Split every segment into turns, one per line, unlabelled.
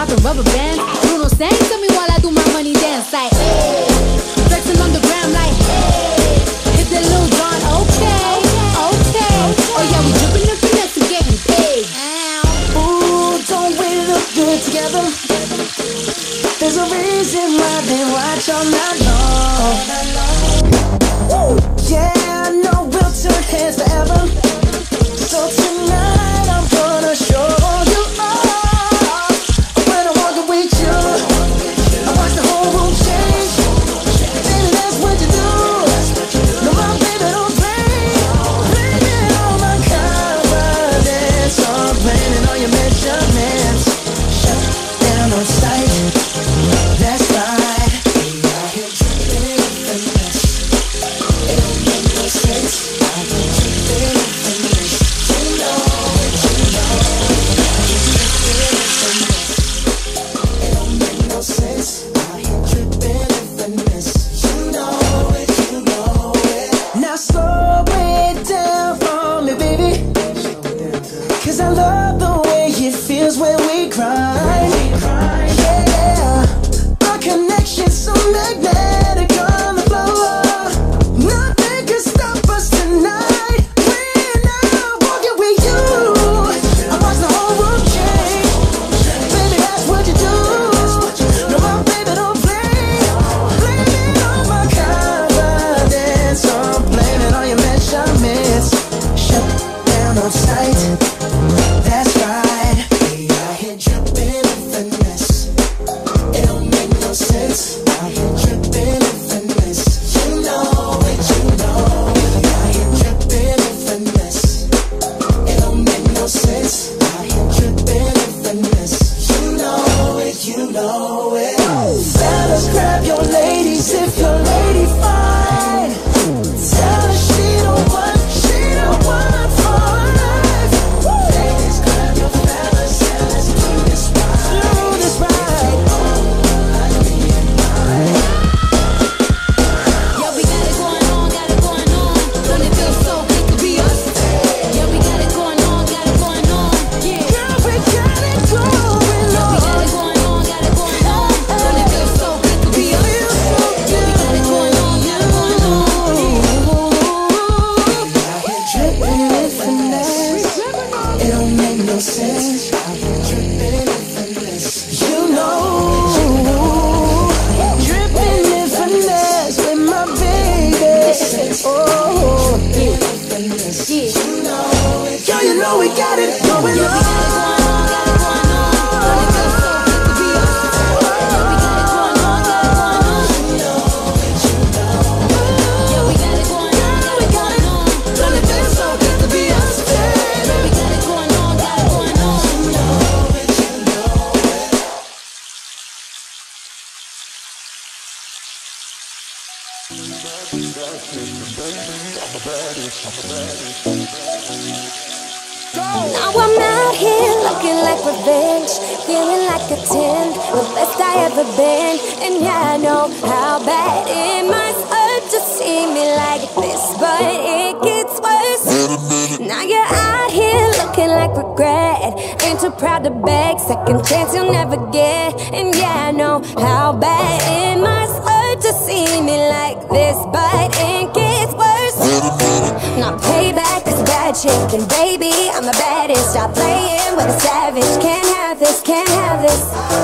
popping rubber bands. Bruno sang to me while I do my money dance. Like, hey, flexing on the gram like, hey, hit the Lil Jon, okay, okay. Oh yeah, we dripping in finesse and getting paid.
Ooh, don't we look good together? There's a reason why they watch all night long. Yeah, I know we'll turn heads forever. So tonight I'm gonna show you all. When I'm walking with you, I watch the whole room change. Baby, that's what you do. No, my baby, don't play. Blaming all my confidence. I'm blaming all your measurements. Shut down on sight. That's right. I hear dripping in finesse. It don't make no sense. I hear dripping in finesse. You know it, you know it. I hear dripping in finesse. It don't make no sense. I hear dripping in finesse. You know it, you know it. Now slow it down for me, baby. 'Cause I love the way it feels when we grind. Yeah, our connection's so magnetic on the floor. Nothing can stop us tonight. When I'm walking with you, I watch the whole room change. Baby, that's what you do. No, my baby, don't play. Blaming all my confidence. I'm blaming all your measurements. Shut down on sight. That's right. I hear dripping in finesse. It don't make no sense. I hear dripping in finesse. You know it, you know it. I hear dripping in finesse. It don't make no sense. I hear dripping in finesse. You know it, you know it. Fellas, grab your ladies if your lady fine. Tell her she don't want for life. Ladies, grab your fellas and let's do this right. Do this right.
Yeah, we got it going on, got it going on. Don't it feel so good to be us? Yeah, we got it going on, got it going on. Yeah,
Girl, we got it going on.
yeah, we got it going on, got it going on. Don't it feel so good to be us? Yeah, we got it going on, got it going on.
I hear dripping in finesse. It don't make no sense. I hear dripping in finesse. You know, dripping in finesse with my baby. Oh, you know it. Yo, you know we got it going on.
Now I'm out here looking like revenge, feeling like a 10, the best I ever been. And yeah, I know how bad it must hurt to see me like this, but it gets worse. Now you're out here looking like regret, ain't too proud to beg, second chance you'll never get. And yeah, I know how bad it must hurt to see me like this, but it gets worse. Now payback is a bad chick, and baby, I'm the baddest. Stop playing with a savage, can't have this, can't have this.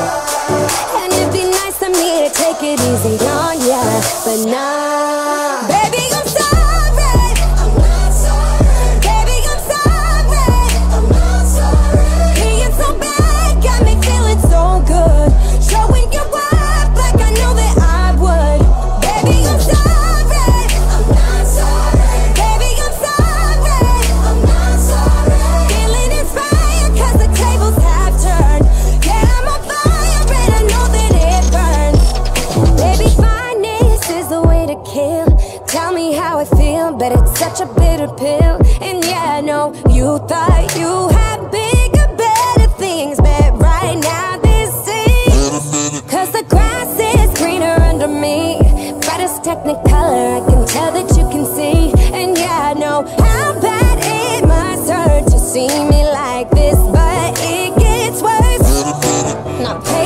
And it'd be nice of me to take it easy on ya, but nah. Baby, I'm sorry, I'm not sorry. Baby, I'm sorry, I'm not sorry. Being so bad got me feeling so good, showing you up like I know that I would. Baby, I'm sorry, I'm not sorry. Baby, I'm sorry, I'm not sorry. Feeling inspired 'cause the tables have turned. Yeah, I'm on fire and I know that it burns. Baby, fineness is the way to kill. Tell me how I feel, but it's such a bitter pill. And yeah, I know you thought you had bigger, better things, but right now this is 'cause the grass is greener under me. Brightest technicolor, I can tell that you can see. And yeah, I know how bad it must hurt to see me like this, but it gets worse. Not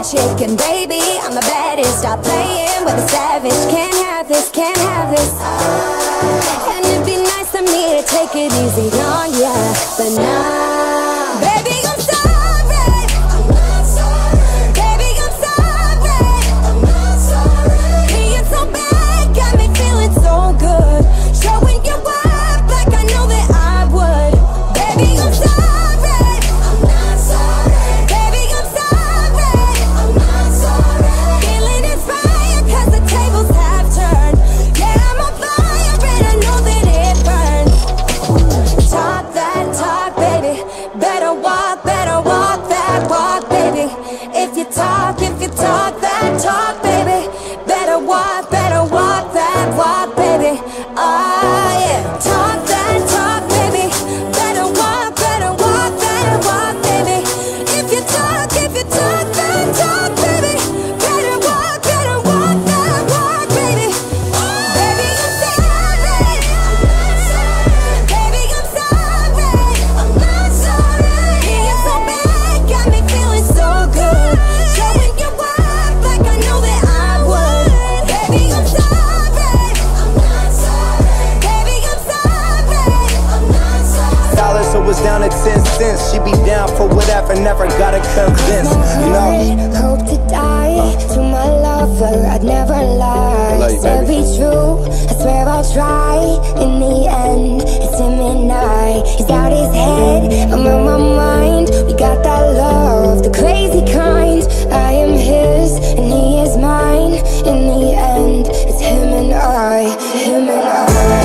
shaking, baby. I'm the baddest. Stop playing with a savage. Can't have this, can't have this. And it'd be nice of me to take it easy on ya, but nah, baby, I'm sorry. I'm not sorry. Baby, I'm sorry. I'm not sorry. Being so bad got me feeling so good. Showing you up like I know that I would. Baby, I'm sorry. I'm not sorry. Baby, I'm sorry. I'm not sorry. Feeling inspired 'cause the tables have turned. Yeah, I'm on fire and I know that it burns. Talk that talk, baby. Better walk that walk, baby. If you talk that talk, baby. Better walk that walk, baby. Ah, yeah. Talk that talk, baby. Better walk that walk, baby. If you talk that talk, baby. Better walk that walk, baby. Baby, I'm sorry. Baby, I'm sorry. I'm not sorry. Being so bad got me feeling so good. Showing you up like I know that I would. Baby, I'm sorry. I'm not sorry. Baby, I'm sorry. I'm not sorry.
Dollars, so was down at 10 cents. She be down for whatever, never gotta convince, you know.
Hope to die to my lover. I'd never lie.
Love you,
To
baby.
be true, I swear I'll try. In the end, it's him and I. He's out his head, I'm on my mind. We got that love, the crazy kind. I am his and he is mine. In the end, it's him and I. Him and I.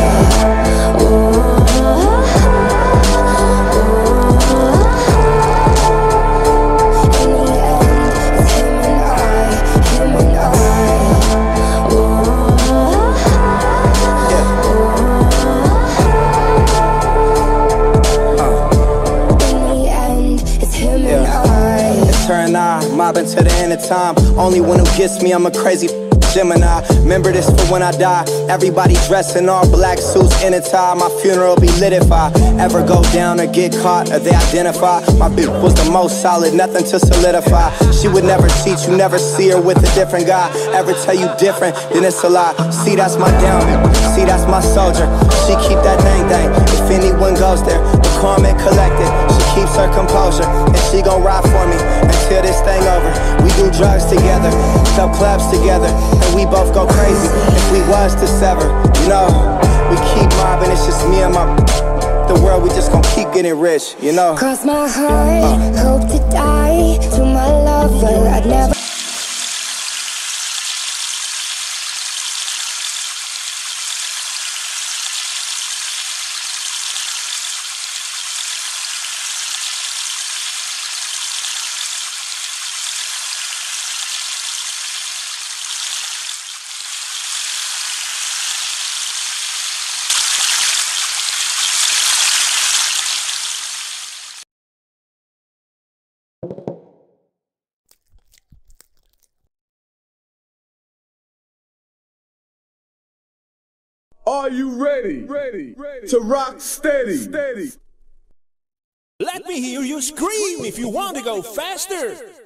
Turn mobbing to the end of time. Only one who gets me, I'm a crazy Gemini. Remember this for when I die. Everybody dressed in all black suits in a tie. My funeral be lit if I ever go down or get caught or they identify. My bitch was the most solid, nothing to solidify. She would never cheat, you never see her with a different guy. Ever tell you different, then it's a lie. See, that's my down, see, that's my soldier. She keep that thing. If anyone goes there, we're calm and collected. She keeps her composure, and she gon' ride for me until this thing over. We do drugs together, sell clubs together, and we both go crazy if we was to sever. You know, we keep mobbing, it's just me and my the world, we just gon' keep getting rich, you know.
Cross my heart, hope to die to my lover. I'd never.
Are you ready to rock steady?
Let me hear you scream if you want to go faster.